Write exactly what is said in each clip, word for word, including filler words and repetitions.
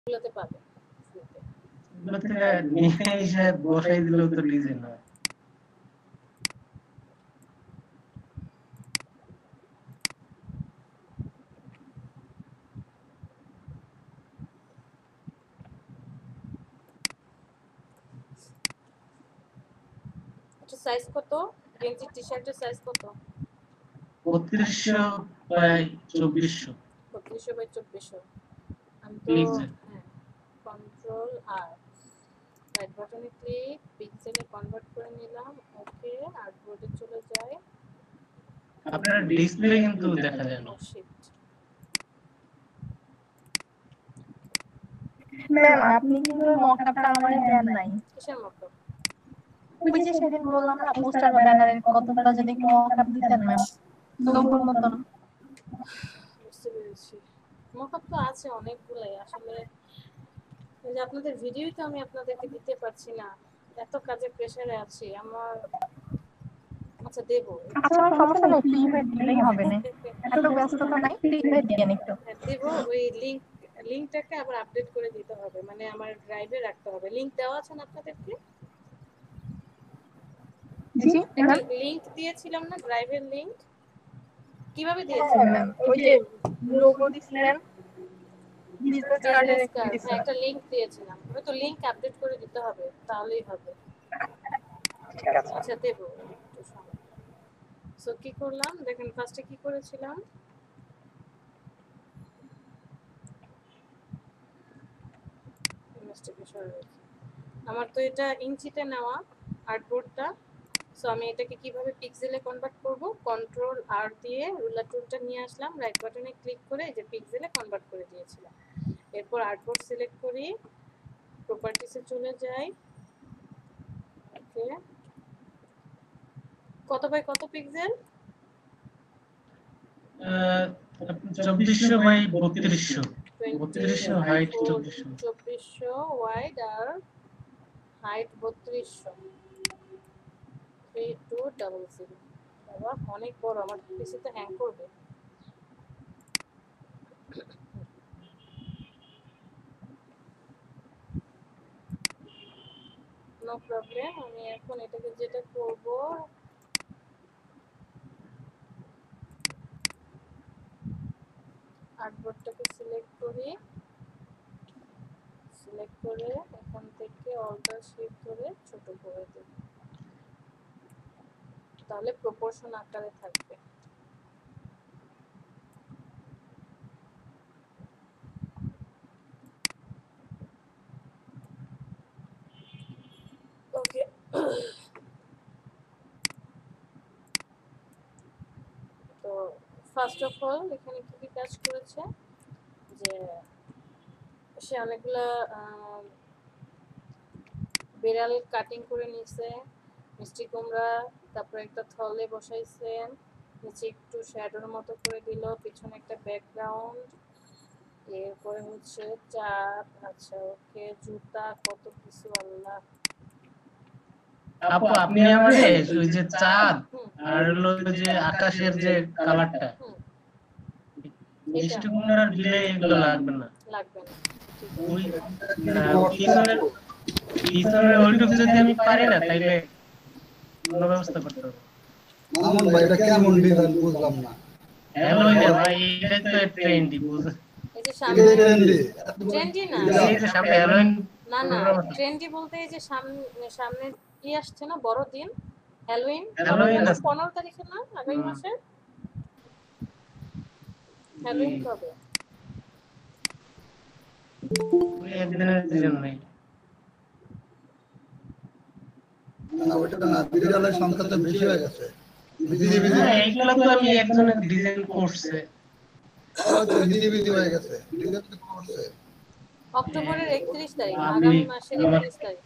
গুলোতে পাবে এগুলো থেকে নিয়ে এসে বসাই দিলেও তো ডিজাইন হয়। এটা সাইজ কত? গেঞ্জি টি-শার্টের সাইজ কত? বত্রিশশো বাই চব্বিশশো। বত্রিশশো বাই চব্বিশশো। আমি তো হ্যাঁ কন্ট্রোল আর রাইট বাটনে ক্লিক পিক্সেলে কনভার্ট করে নিলাম। ওকে আর্টবোর্ডে চলে যায়। আপনার ডিসপ্লে কিন্তু দেখা যায় না। শিফট ম্যাম আপনি কিন্তু মকআপটা আমারে দেন নাই। কিসের মকআপ? ওই যে সেদিন বললাম না পোস্টার বা ব্যানারের কতগুলো যদি একটু মকআপ দিতেন ম্যাম লোগোর মতন। বুঝতে পেরেছি। মকআপ তো আছে অনেকগুলাই। আসলে এই যে আপনাদের ভিডিওই তো আমি আপনাদেরকে দিতে পারছি না, এত কাজের প্রেসারে আছি আমার। আচ্ছা দেবো। আচ্ছা সমস্যা নেই, ফ্রি হয়ে দিলেই হবে না, এত ব্যস্ততা নাই, ফ্রি হয়ে দিয়েন একটু। হ্যাঁ দেবো। ওই লিংক লিংকটাকে আবার আপডেট করে দিতে হবে, মানে আমার ড্রাইভে রাখতে হবে। লিংক দেওয়া আছে না আপনাদেরকে? জি একটা লিংক দিয়েছিলাম না, ড্রাইভের লিংক? কিভাবে দিয়েছি ম্যাম? ওই যে লোগো দিছিলেন বিজনেস কার্ডের একটা লিংক দিয়েছিলাম, ওই তো লিংক আপডেট করে দিতে হবে, তাহলেই হবে। আচ্ছা দেবো। সো কি করলাম দেখেন, ফার্স্টে কি করেছিলাম, আমার তো এটা ইঞ্চিতে নেওয়া আর্টবোর্ডটা। সো আমি এটাকে কিভাবে পিক্সেলে কনভার্ট করব, কন্ট্রোল আর দিয়ে রুলার টুলটা নিয়ে আসলাম, রাইট বাটনে ক্লিক করে যে পিক্সেলে কনভার্ট করে দিয়েছিলাম। এরপর আর্টবোর্ড সিলেক্ট করি, প্রপার্টিসে চলে যাই। ওকে কত বাই কত পিক্সেল? চব্বিশশো বাই বত্রিশশো। বত্রিশশো হাইট, চব্বিশশো চব্বিশশো ওয়াইড আর হাইট বত্রিশশো। Three two double zero. বাবা অনেক বড়, আমার পিসিতে হ্যাং করবে। No problem. আমি এখন এটাকে যেটা করব, আর্টবোর্ডটাকে সিলেক্ট করি, সিলেক্ট করে এখান থেকে অল্টার শিফট ধরে ছোট করে দেব, তাহলে প্রপোর্শন আকারে থাকবে। ওকে তো ফার্স্ট অফ অল এখানে কি কি কাজ করেছে, যে সে অনেকগুলা বিড়াল কাটিং করে নিছে, মিষ্টি কুমড়া, তারপরে একটা থলে বসাইছেন, নিচে একটু শ্যাডোর মতো করে দিল, পিছনে একটা ব্যাকগ্রাউন্ড, এরপরে হচ্ছে চাপ। আচ্ছা ওকে জুতা, কত কিছু আল্লাহ। আপু আপনি আমারে ওই যে চাঁদ আর হলো যে আকাশের যে কালারটা, মিষ্টি কুমড়ার দিলে এগুলো লাগবে না, লাগবে না। ওই পিছনের পিছনের ওইটুকু যদি আমি পারি না তাইলে অন্য ব্যবস্থা করতে হবে। মামুন ভাই এটা কেমন ডিজাইন বুঝলাম না। হ্যালো ভাই, এটা তো ট্রেন্ডি বুঝ, এই যে সামনে ট্রেন্ডি ট্রেন্ডি না, এই যে সামনে হ্যালোইন না না ট্রেন্ডি বলতে এই যে সামনে সামনে কি আসছে না, বড় দিন হ্যালোইন, পনেরো তারিখে না আগামী মাসে হ্যালোইন কবে? ওই একদিনের ডিজাইন নাই না, ওটা না বিড়ালের সংখ্যা তো বেশি হয়ে গেছে। বিজি বিজি এইগুলা তো আমি একজনের ডিজাইন করছে, তো বিজি বিজি হয়ে গেছে, ডিজাইন তো করছে অক্টোবরের একত্রিশ তারিখ, আগামী মাসের একত্রিশ তারিখ।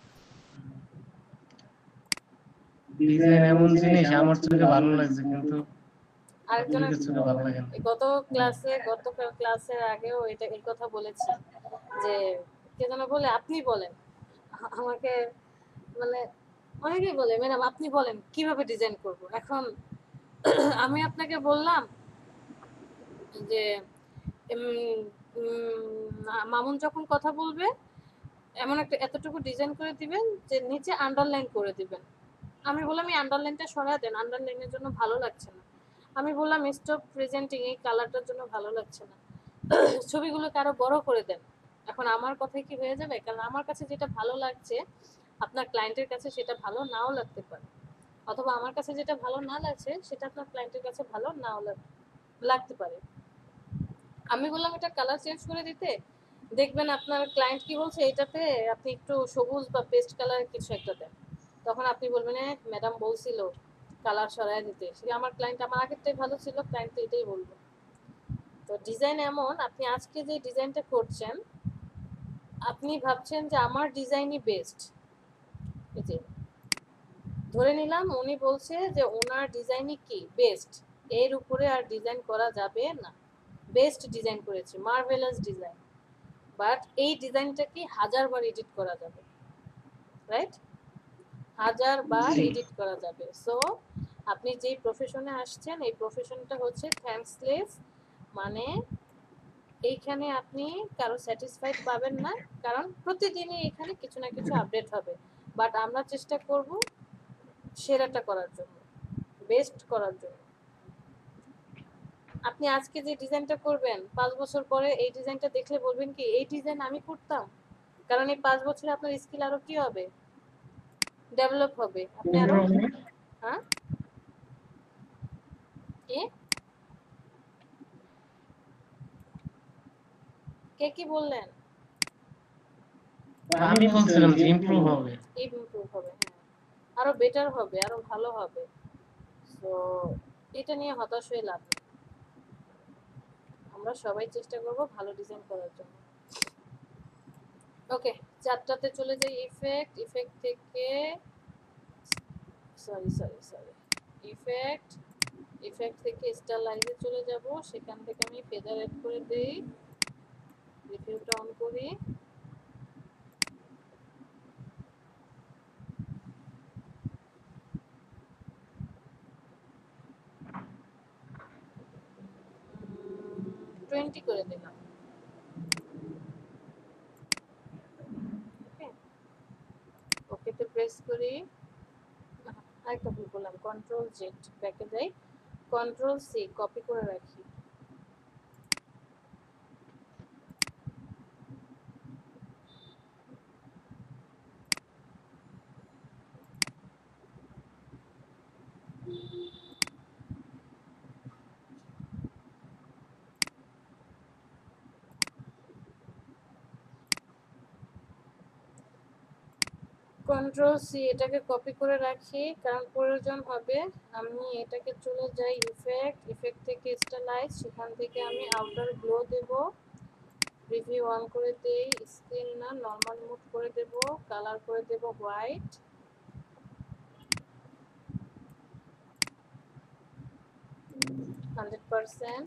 ডিজাইন এমন জিনিস আমার চোখে ভালো লাগছে, কিন্তু আরেকজনের চোখে ভালো লাগে না। গত ক্লাসে গত ক্লাসের আগেও এটা এই কথা বলেছি, যে কে যেন বলে আপনি বলেন আমাকে, মানে অনেকেই বলে ম্যাডাম আপনি বলেন কিভাবে ডিজাইন করব। এখন আমি আপনাকে বললাম যে মামুন যখন কথা বলবে এমন একটা এতটুকু ডিজাইন করে দিবেন যে নিচে আন্ডারলাইন করে দিবেন। আমি বললাম এই আন্ডারলাইনটা সরা দেন, আন্ডারলাইনের জন্য ভালো লাগছে না। আমি বললাম স্টপ প্রেজেন্টিং, এই কালারটার জন্য ভালো লাগছে না, ছবিগুলোকে আরো বড় করে দেন। এখন আমার কথাই কি হয়ে যাবে? কারণ আমার কাছে যেটা ভালো লাগছে আপনার ক্লায়েন্টের কাছে সেটা ভালো নাও লাগতে পারে, অথবা আমার কাছে যেটা ভালো না লাগছে সেটা আপনার ক্লায়েন্টের কাছে ভালো নাও লাগতে পারে। আমি বললাম এটা কালার চেঞ্জ করে দিতে, দেখবেন আপনার ক্লায়েন্ট কি বলছে, এটাতে আপনি একটু সবুজ বা পেস্ট কালার কিছু একটা দেন। তখন আপনি বলবেন হ্যাঁ ম্যাডাম বলছিল কালার সরাই দিতে, সে আমার ক্লায়েন্ট আমার আগেরটাই ভালো ছিল, ক্লায়েন্ট তো এটাই বলবো। তো ডিজাইন এমন, আপনি আজকে যে ডিজাইনটা করছেন আপনি ভাবছেন যে আমার ডিজাইনই বেস্ট, এই যে ধরে নিলাম উনি বলছে যে ওনার ডিজাইনই কি বেস্ট, এর উপরে আর ডিজাইন করা যাবে না, বেস্ট ডিজাইন করেছে, মার্ভেলাস ডিজাইন। বাট এই ডিজাইনটা কি হাজার বার এডিট করা যাবে, রাইট? হাজার বার এডিট করা যাবে। সো আপনি যেই প্রফেশনে আসছেন এই প্রফেশনটা হচ্ছে থ্যাঙ্কসলেস, মানে এইখানে আপনি কারো স্যাটিসফাইড পাবেন না, কারণ প্রতিদিনই এখানে কিছু না কিছু আপডেট হবে। বাট আমরা চেষ্টা করব সেরাটা করার জন্য, বেস্ট করার জন্য। আপনি আজকে যে ডিজাইনটা করবেন পাঁচ বছর পরে এই ডিজাইনটা দেখলে বলবেন কি এই ডিজাইন আমি করতাম, কারণ এই পাঁচ বছরে আপনার স্কিল আরো কি হবে, ডেভেলপ হবে, আপনি আরো হ্যাঁ কি কে কি বললেন? আমি বলছিলাম যে ইমপ্রুভ হবে, ইমপ্রুভ হবে, হ্যাঁ আরো বেটার হবে, আরো ভালো হবে। সো এটা নিয়ে হতাশ হয়ে লাভ নেই, আমরা সবাই চেষ্টা করব ভালো ডিজাইন করার জন্য। ওকে, চারটাতে চলে যাই ইফেক্ট, ইফেক্ট থেকে sorry sorry sorry effect, effect থেকে স্টাইলাইজে চলে যাব, সেখান থেকে আমি ফেদার এড করে দেই, রিভিউটা অন করি। টোয়েন্টি করে দিলাম। ওকে, ওকেতে প্রেস করি। আরেকটা ভুল করলাম, কন্ট্রোল জেড ব্যাকে যাই, কন্ট্রোল সি কপি করে রাখি। কন্ট্রোল সি এটাকে কপি করে রাখি, কারণ প্রয়োজন হবে। আমি এটাকে চলে যাই ইফেক্ট, ইফেক্ট থেকে স্টাইলাইজ, সেখান থেকে আমি আউটার গ্লো দেব, রিভিউ অন করে দেই, স্ক্রিন না নর্মাল মুড করে দেব, কালার করে দেব white, hundred percent.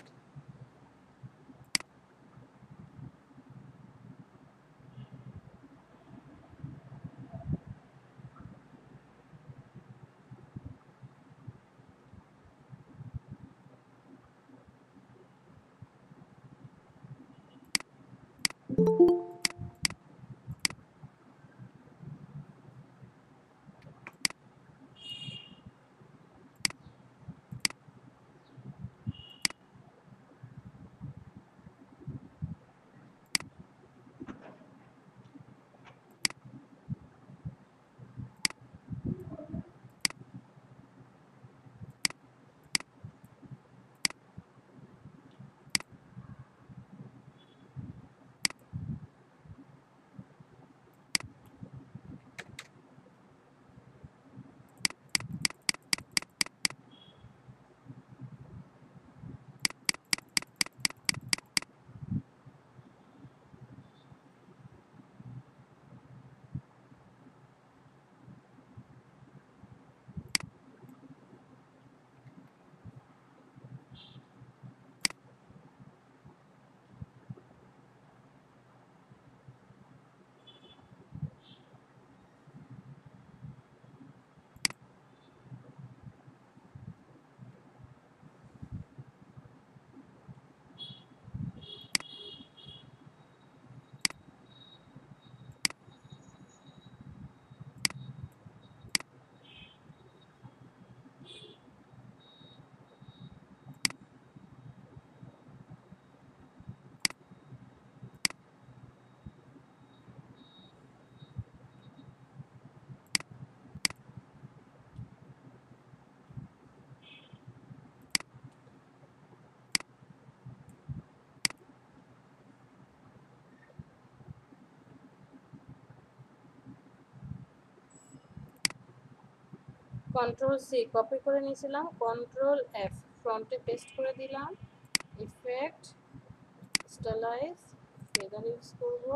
Control C কপি করে নিয়েছিলাম, কন্ট্রোল এফ ফ্রন্টে পেস্ট করে দিলাম। ইফেক্ট, স্টাইলাইজ, ফেদার ইউজ করব।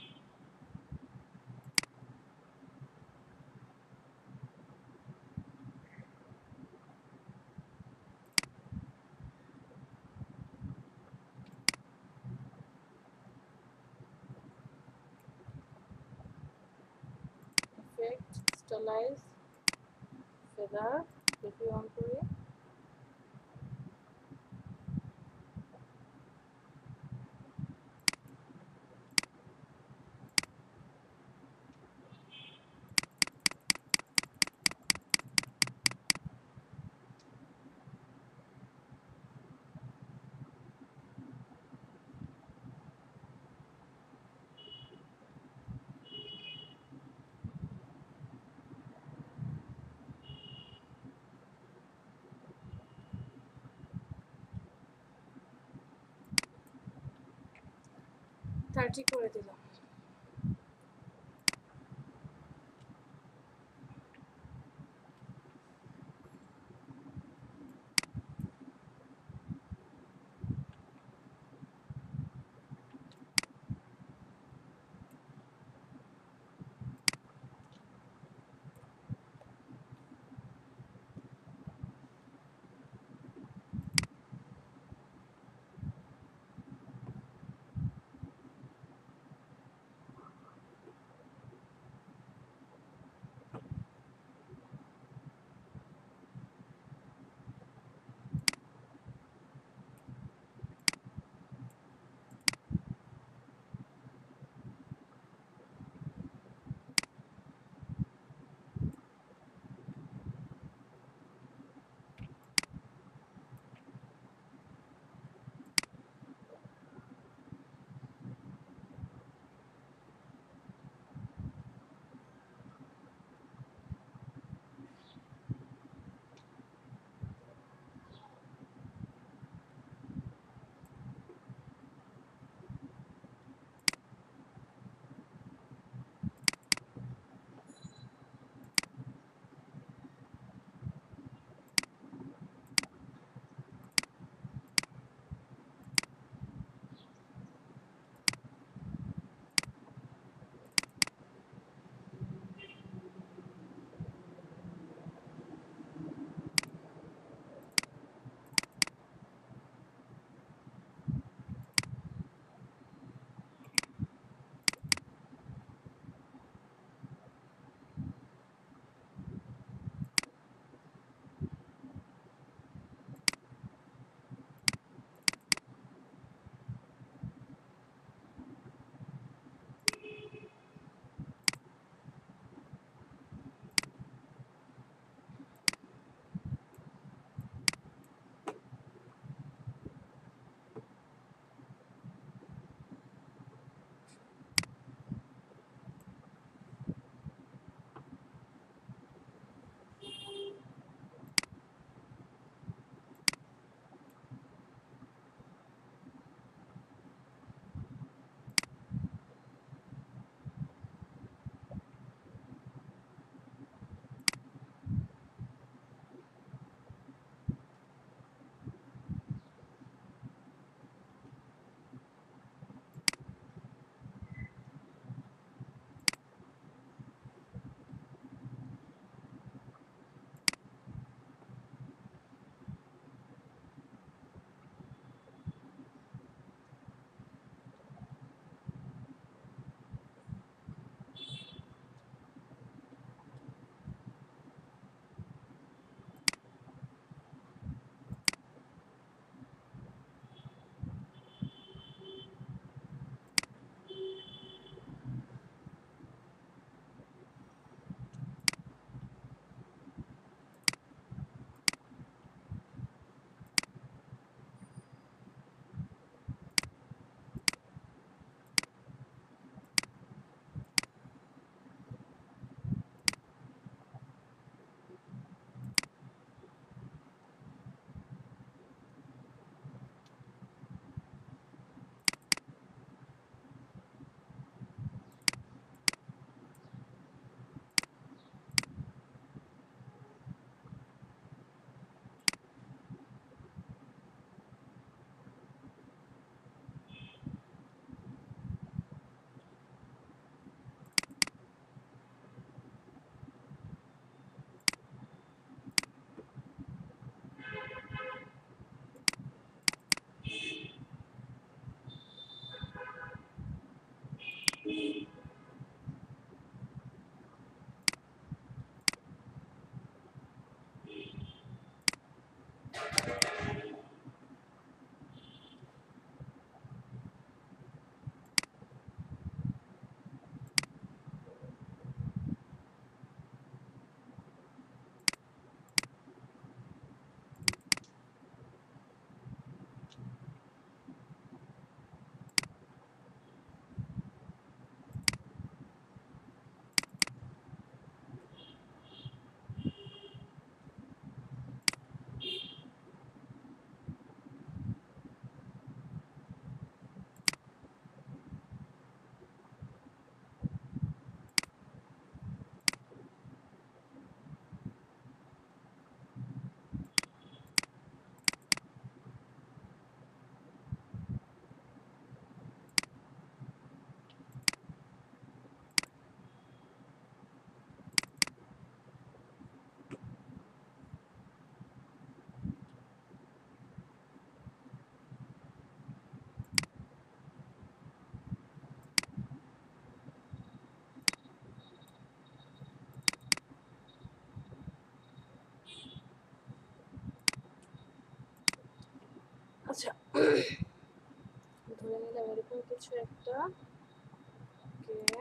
Effect, stylize, feather, DP on করে থার্টি করে দিলাম। ধরে নিলাম এরকম কিছু একটা ওকে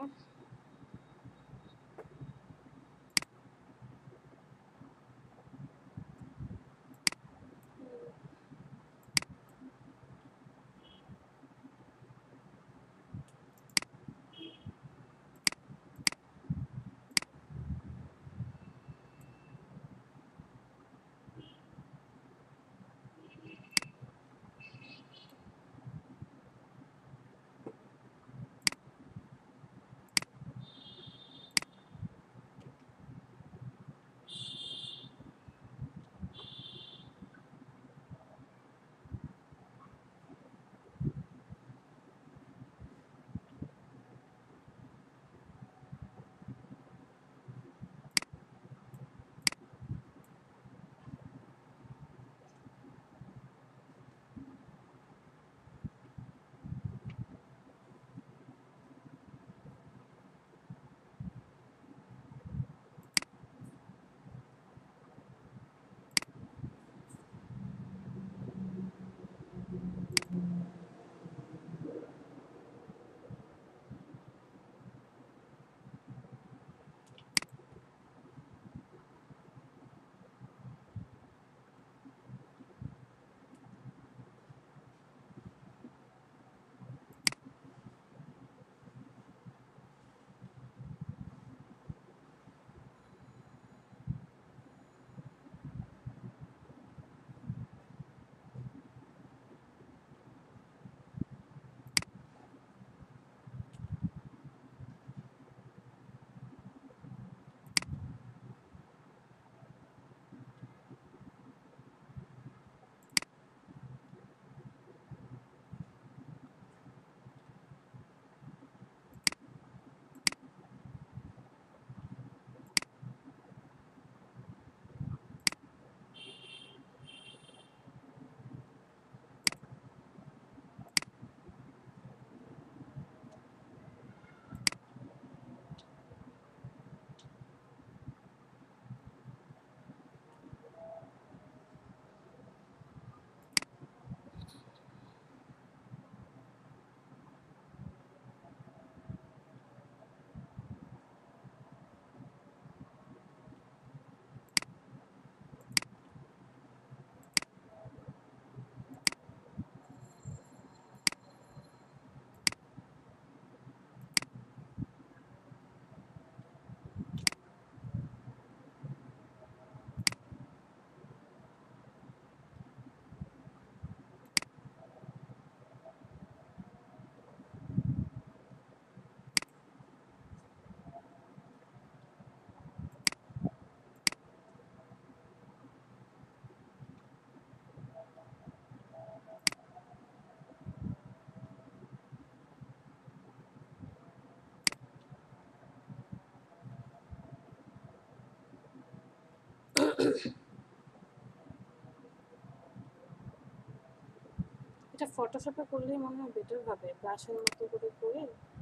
এটা ফটোশপে করলেই মনে হয় বেটার হবে ব্রাশের মতো করে করে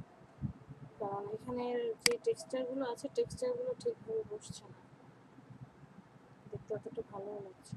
কারণ এখানের যে টেক্সচারগুলো আছে টেক্সচারগুলো ঠিকভাবে বসছে না দেখতে অতটা ভালো লাগছে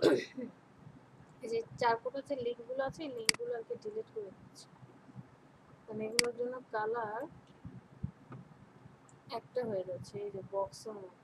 এই যে চারকোটার যে লিঙ্কগুলো আছে এই লিঙ্কগুলো আর কি ডিলিট করে দিচ্ছি, কারণ এগুলোর জন্য কালার একটা হয়ে যাচ্ছে এই যে বক্সের মতো।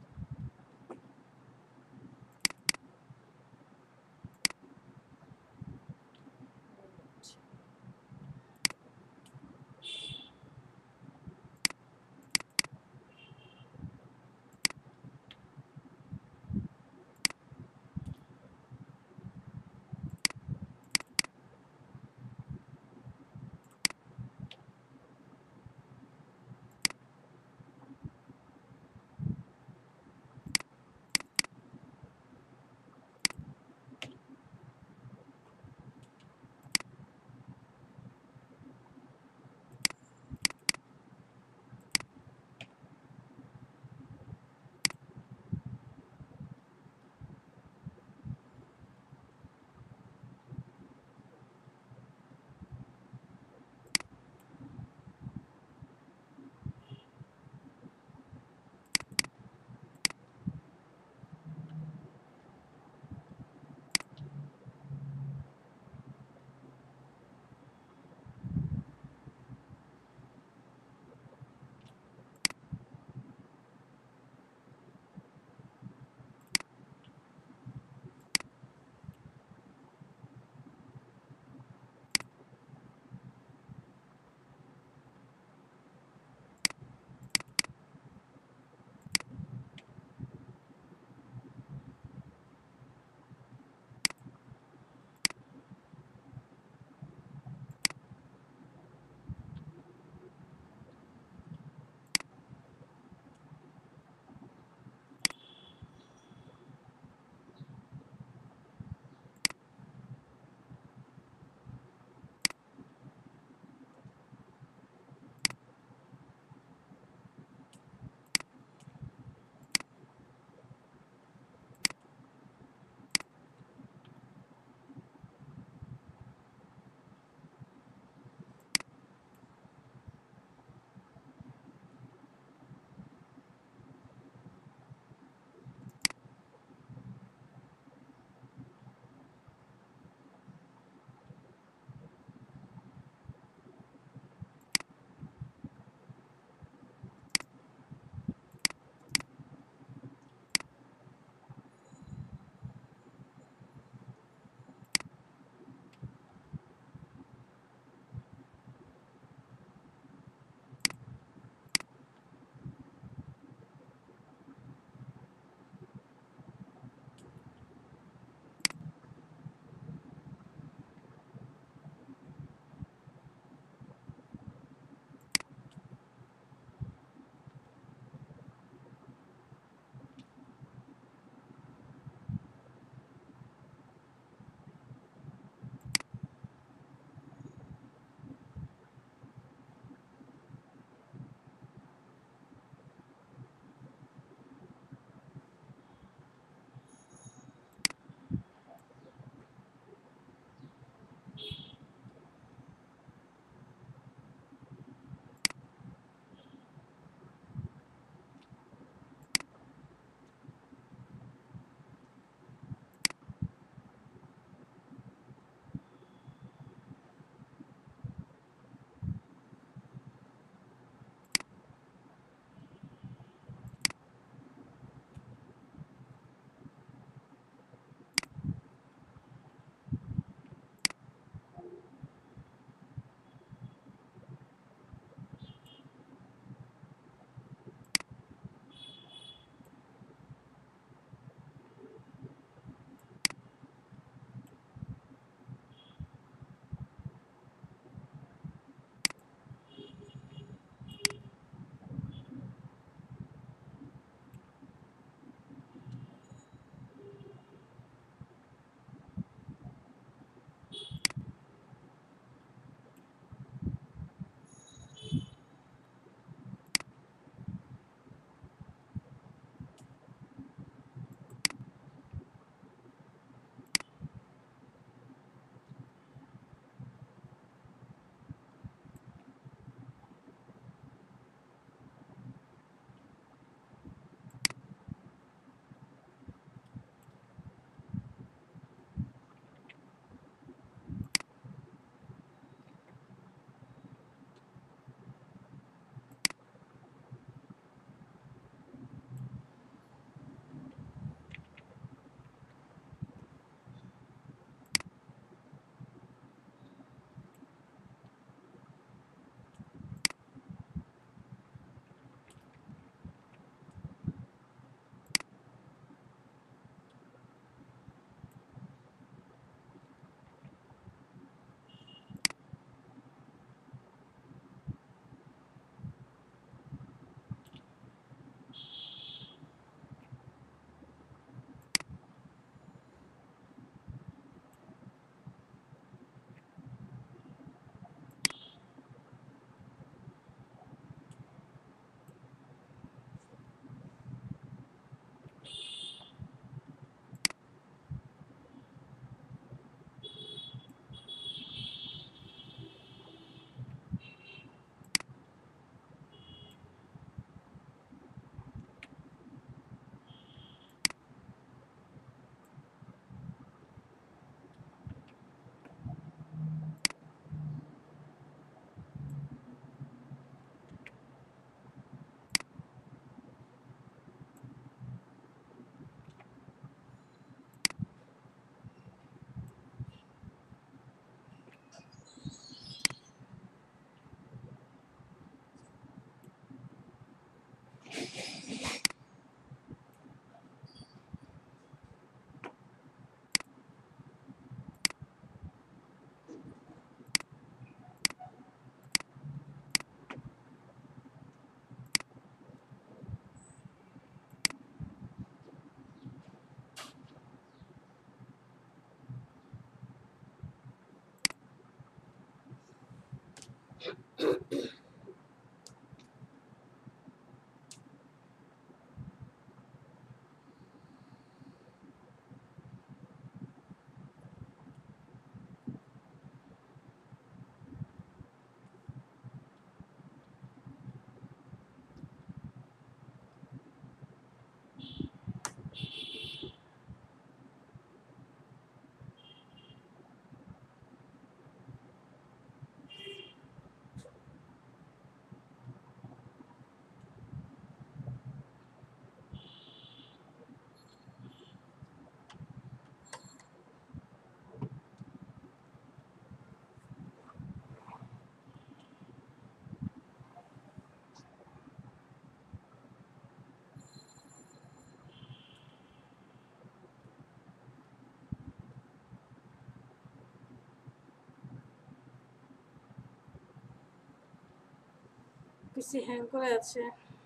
পিসি হ্যাং করে আছে,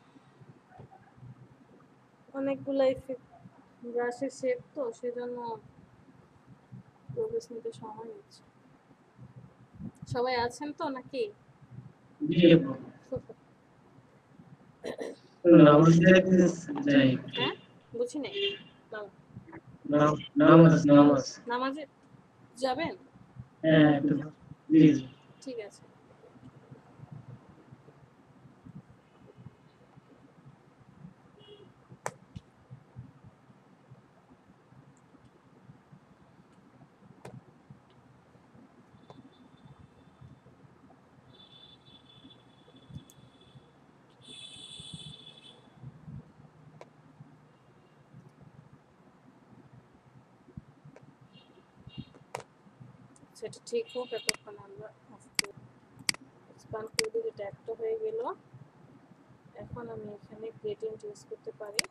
অনেকগুলো ইফেক্ট ব্রাশের শেপ তো সেজন্য প্রোগ্রেস নিতে সময় নিচ্ছে। সবাই আছেন তো নাকি? জি আপু। নামাজ দেখতে যাই। হ্যাঁ বুঝি নাই। নাম- নামাজ নামাজ নামাজে যাবেন? হ্যাঁ একটু জি জি। ঠিক আছে। সেটা ঠিক হোক, এতক্ষণ আমরা এক্সপ্যান্ড করে দিলে ট্যাগটা হয়ে গেল। এখন আমি এখানে গ্রেডিয়েন্ট ইউজ করতে পারি।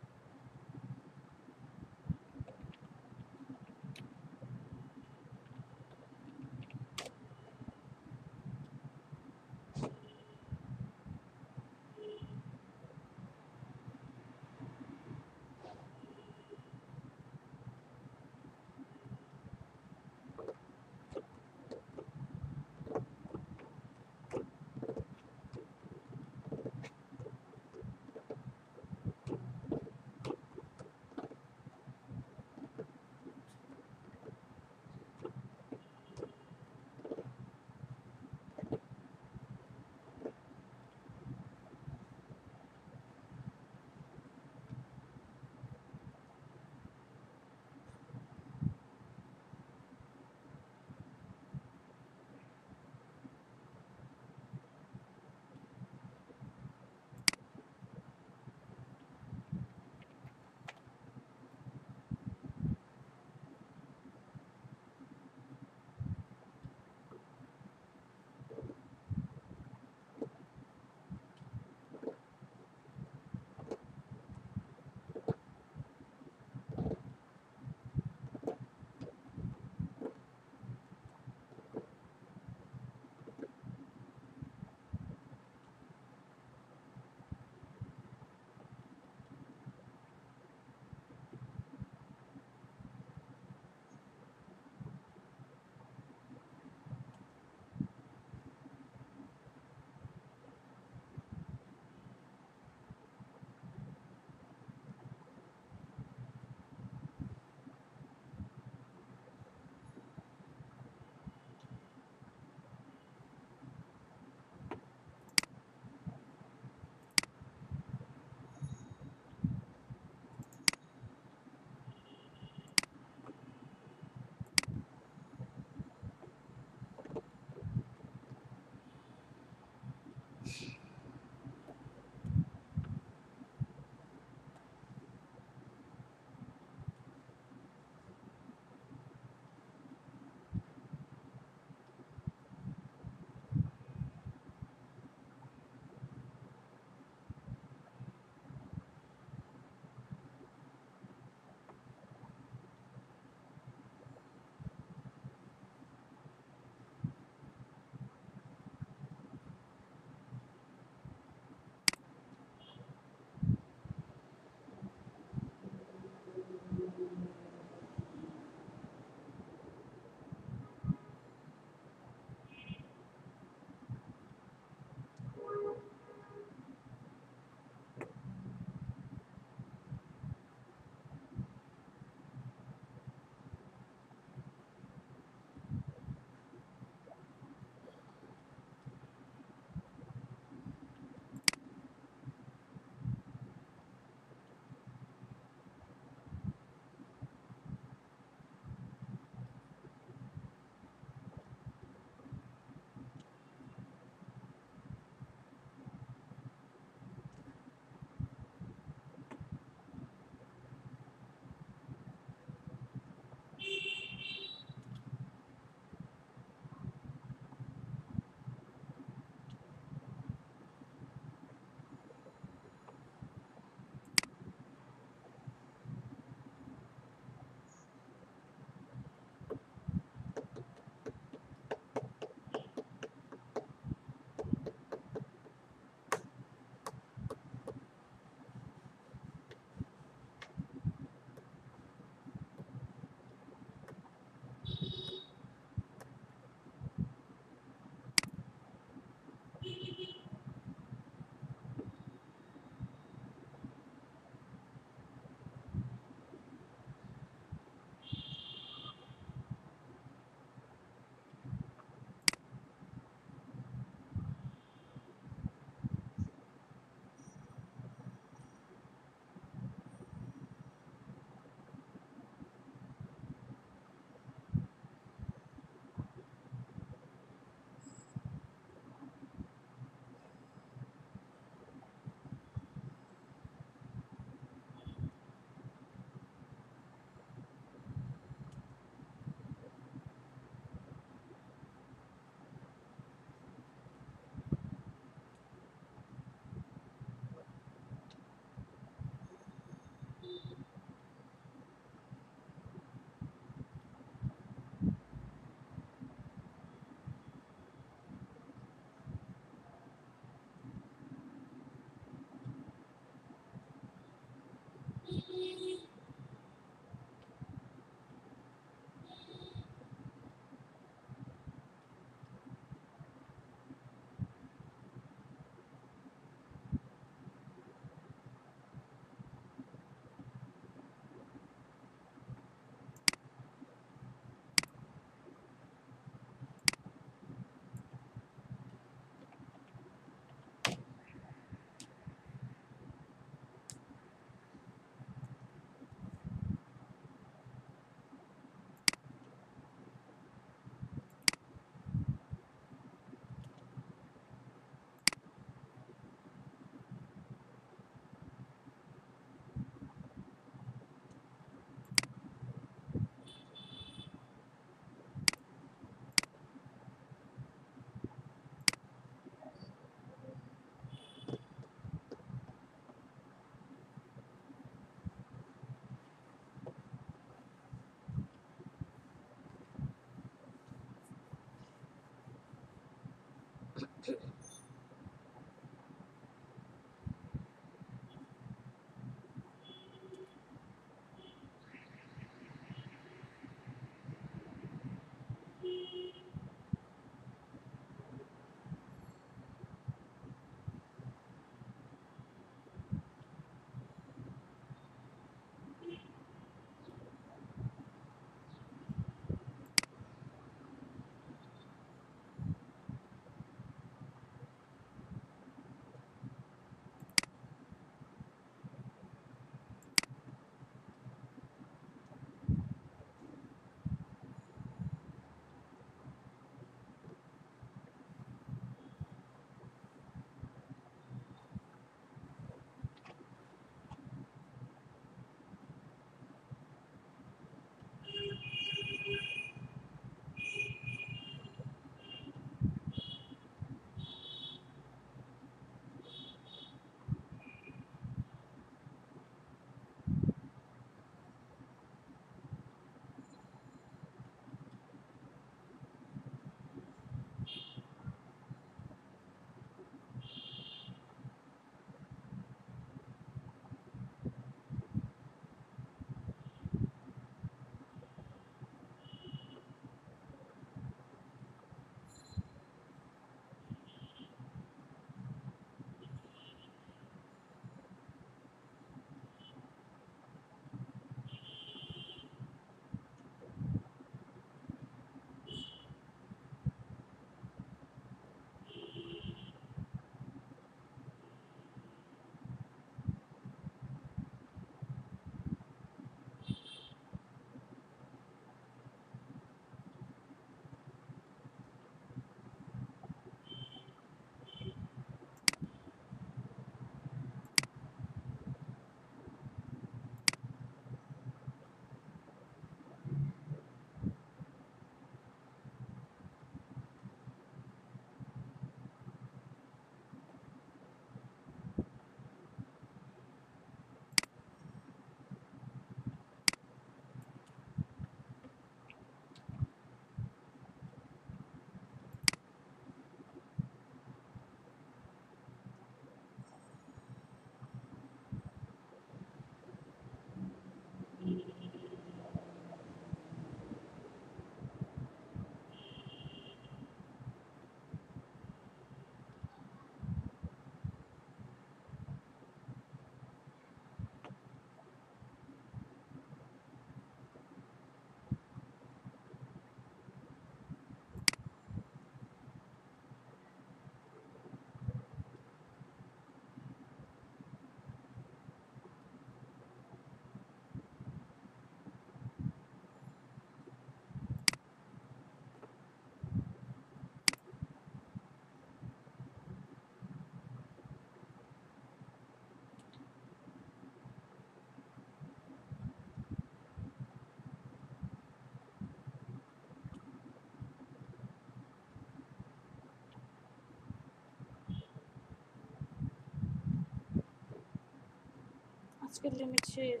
আজকের লিমিট শেষ।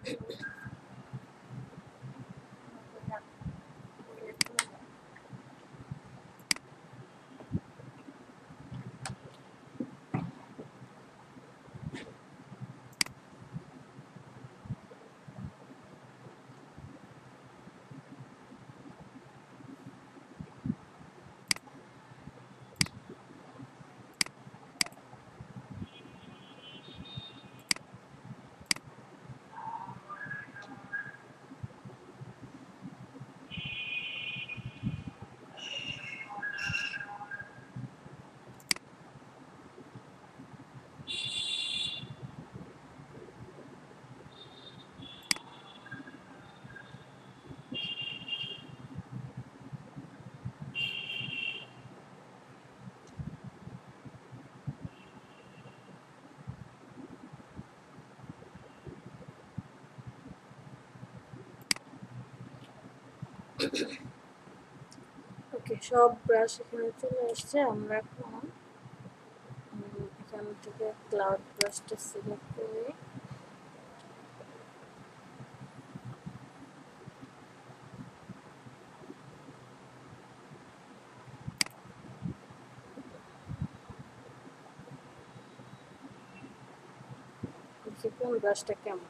ওকে, সব ব্রাশ এখানে চলে আসছে। আমরা এখন এখান থেকে ক্লাউড ব্রাশটা সিলেক্ট করি। দেখি কোন ব্রাশটা কেমন।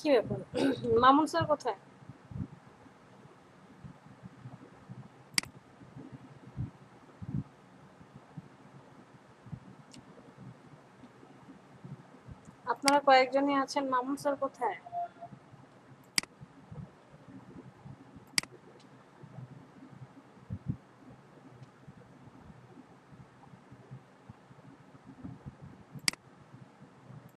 কি ব্যাপার? মামুন স্যার কোথায়? আপনারা কয়েকজনই আছেন, মামুন স্যার কোথায়?